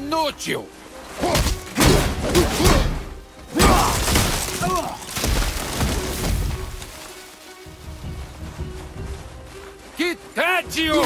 inútil! Que tédio!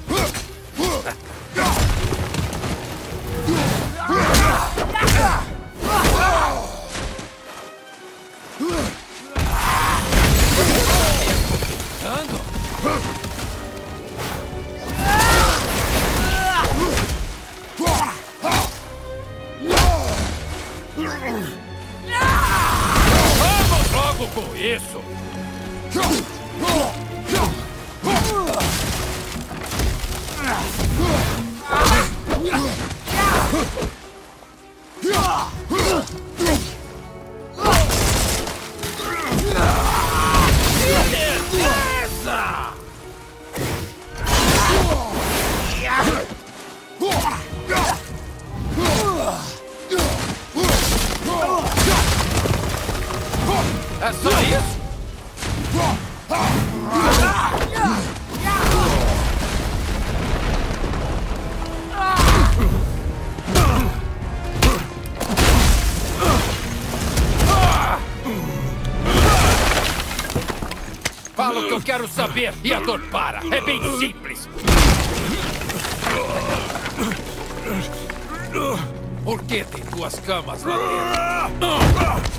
Vamos logo com isso! Beleza! É só isso? Fala o que eu quero saber e a dor para. É bem simples. Por que tem duas camas lá dentro?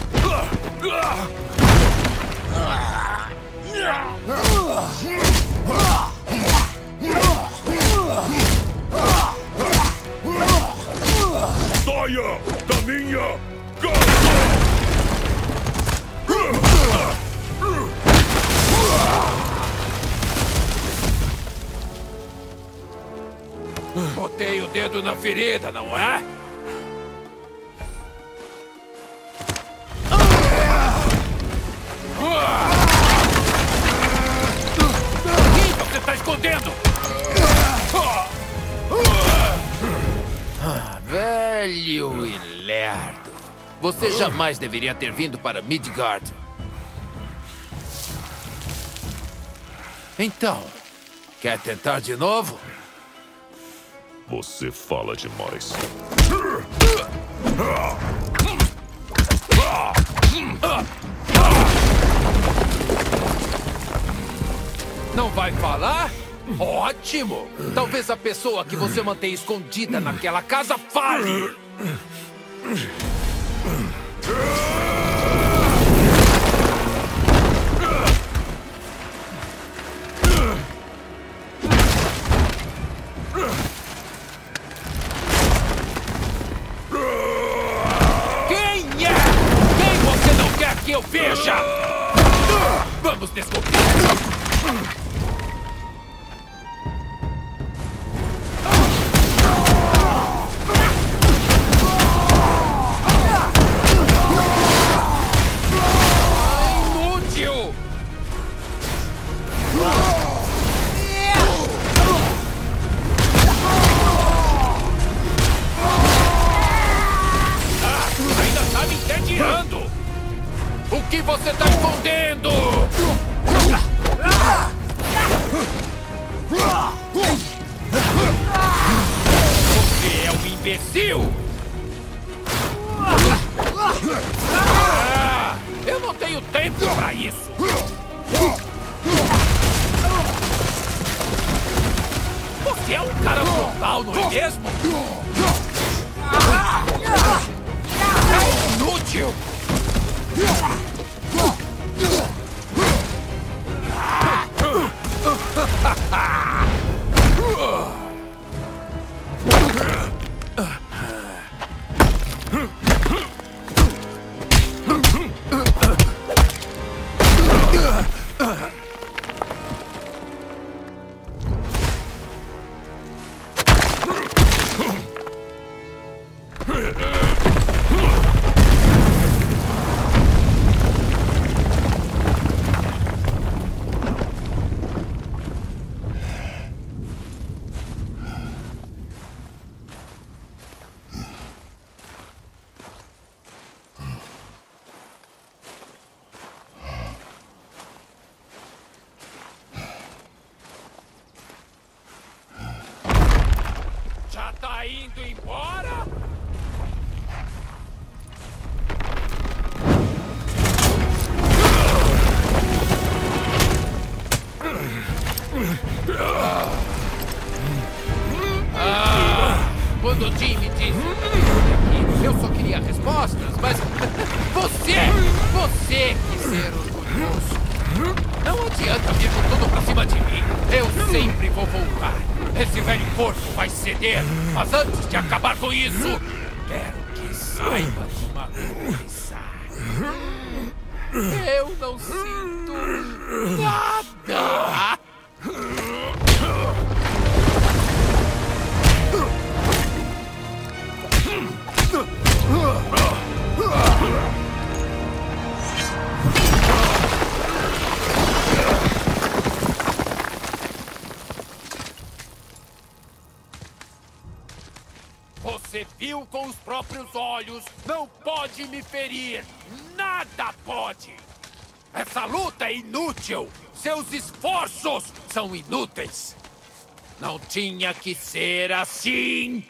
Saia da minha casa! Botei o dedo na ferida, não é? O que você está escondendo? Velho e lerdo. Você jamais deveria ter vindo para Midgard. Então, quer tentar de novo? Você fala demais. Não vai falar? Ótimo! Talvez a pessoa que você mantém escondida naquela casa fale! Quem é? Quem você não quer que eu veja? Vamos descobrir! Inútil! Ainda tá me entediando! O que você tá escondendo? Você é um imbecil! Eu não tenho tempo pra isso! Você é um cara brutal, não é mesmo? É inútil! quando o Jim me disse que eu só queria respostas, mas você quis ser orgulhoso. Não adianta vir com tudo pra cima de mim. Eu sempre vou voltar. Esse velho porco vai ceder. Mas antes de acabar com isso, quero que saiba de uma coisa. Eu não sinto nada. Você viu com os próprios olhos. Não pode me ferir. Nada pode. Essa luta é inútil. Seus esforços são inúteis. Não tinha que ser assim.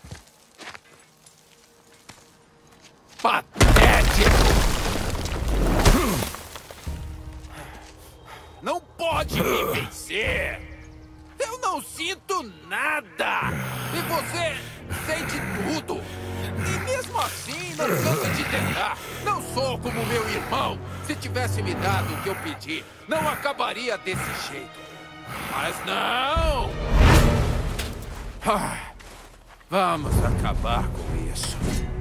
Patético. Não pode me vencer. Eu não sinto nada. E você sente tudo. E mesmo assim, não cansa de tentar. Não sou como meu irmão. Se tivesse me dado o que eu pedi, não acabaria desse jeito. Mas não! Vamos acabar com isso.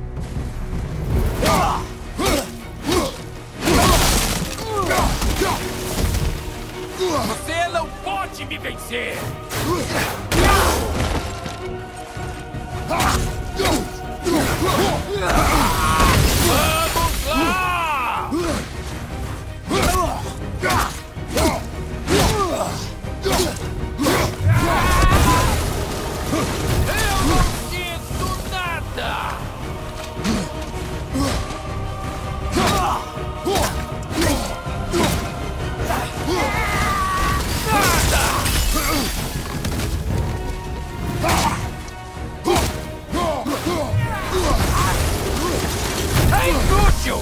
Você não pode me vencer! Vamos lá! Eu não sinto nada! É inútil!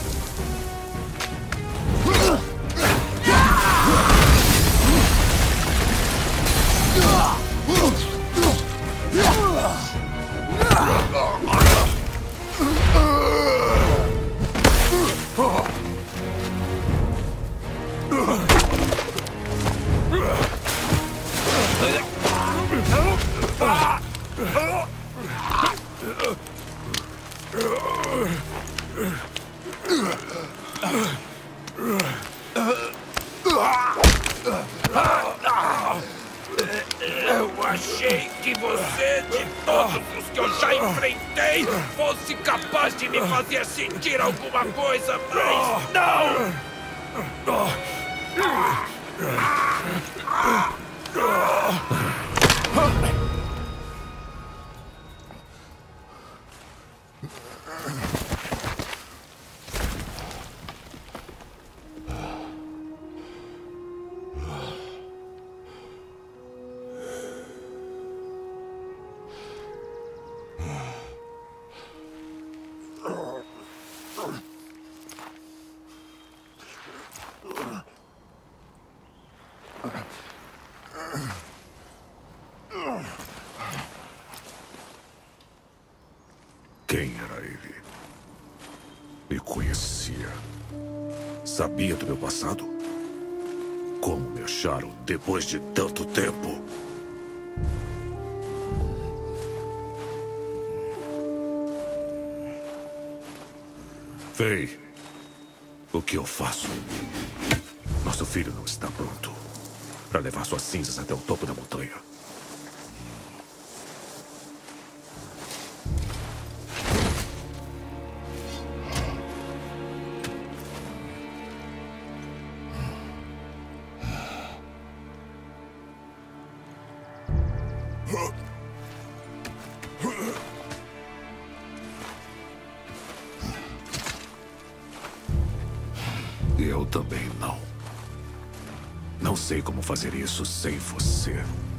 Eu achei que você, de todos os que eu já enfrentei, fosse capaz de me fazer sentir alguma coisa, mas não! Quem era ele? Me conhecia. Sabia do meu passado? Como me acharam depois de tanto tempo? Vem. O que eu faço? Nosso filho não está pronto para levar suas cinzas até o topo da montanha. Eu também não. Não sei como fazer isso sem você.